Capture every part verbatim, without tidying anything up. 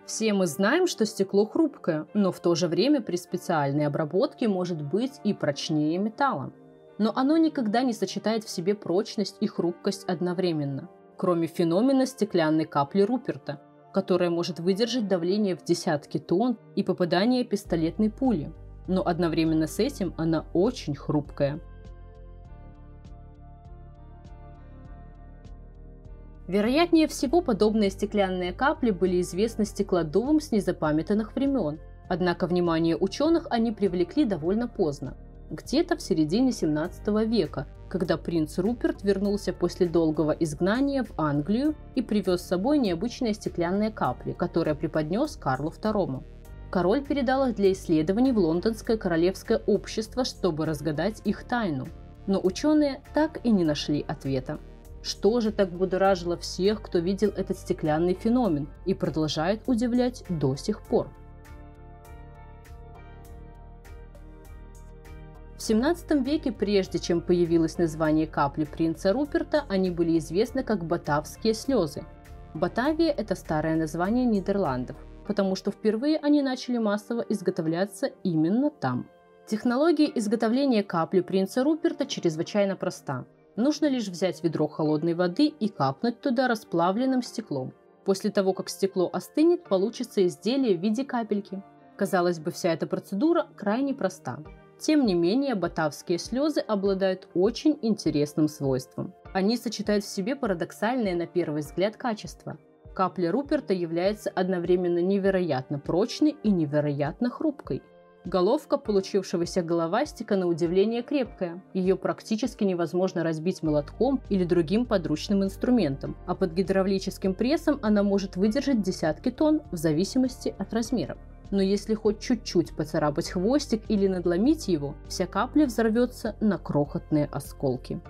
Все мы знаем, что стекло хрупкое, но в то же время при специальной обработке может быть и прочнее металла. Но оно никогда не сочетает в себе прочность и хрупкость одновременно, кроме феномена стеклянной капли Руперта, которая может выдержать давление в десятки тонн и попадание пистолетной пули, но одновременно с этим она очень хрупкая. Вероятнее всего, подобные стеклянные капли были известны стеклодувам с незапамятных времен, однако внимание ученых они привлекли довольно поздно, где-то в середине семнадцатого века, когда принц Руперт вернулся после долгого изгнания в Англию и привез с собой необычные стеклянные капли, которые преподнес Карлу второму. Король передал их для исследований в Лондонское королевское общество, чтобы разгадать их тайну, но ученые так и не нашли ответа. Что же так будоражило всех, кто видел этот стеклянный феномен, и продолжает удивлять до сих пор? В семнадцатом веке, прежде чем появилось название капли принца Руперта, они были известны как батавские слезы. Батавия – это старое название Нидерландов, потому что впервые они начали массово изготовляться именно там. Технология изготовления капли принца Руперта чрезвычайно проста. Нужно лишь взять ведро холодной воды и капнуть туда расплавленным стеклом. После того, как стекло остынет, получится изделие в виде капельки. Казалось бы, вся эта процедура крайне проста. Тем не менее, батавские слезы обладают очень интересным свойством. Они сочетают в себе парадоксальное на первый взгляд качество. Капля Руперта является одновременно невероятно прочной и невероятно хрупкой. Головка получившегося головастика на удивление крепкая. Ее практически невозможно разбить молотком или другим подручным инструментом, а под гидравлическим прессом она может выдержать десятки тонн в зависимости от размера. Но если хоть чуть-чуть поцарапать хвостик или надломить его, вся капля взорвется на крохотные осколки.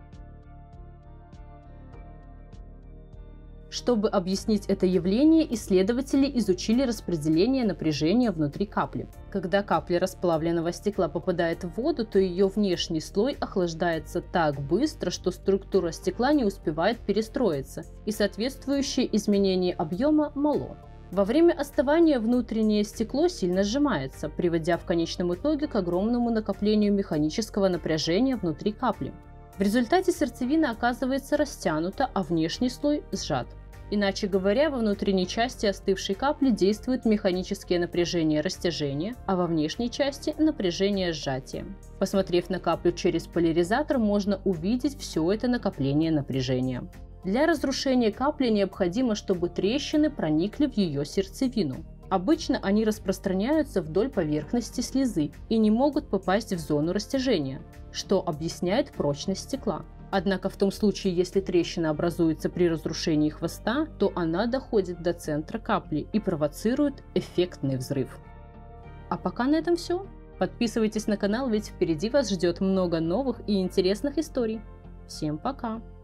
Чтобы объяснить это явление, исследователи изучили распределение напряжения внутри капли. Когда капля расплавленного стекла попадает в воду, то ее внешний слой охлаждается так быстро, что структура стекла не успевает перестроиться, и соответствующее изменение объема мало. Во время остывания внутреннее стекло сильно сжимается, приводя в конечном итоге к огромному накоплению механического напряжения внутри капли. В результате сердцевина оказывается растянута, а внешний слой сжат. Иначе говоря, во внутренней части остывшей капли действует механическое напряжение растяжения, а во внешней части напряжение сжатия. Посмотрев на каплю через поляризатор, можно увидеть все это накопление напряжения. Для разрушения капли необходимо, чтобы трещины проникли в ее сердцевину. Обычно они распространяются вдоль поверхности слезы и не могут попасть в зону растяжения, что объясняет прочность стекла. Однако в том случае, если трещина образуется при разрушении хвоста, то она доходит до центра капли и провоцирует эффектный взрыв. А пока на этом все. Подписывайтесь на канал, ведь впереди вас ждет много новых и интересных историй. Всем пока!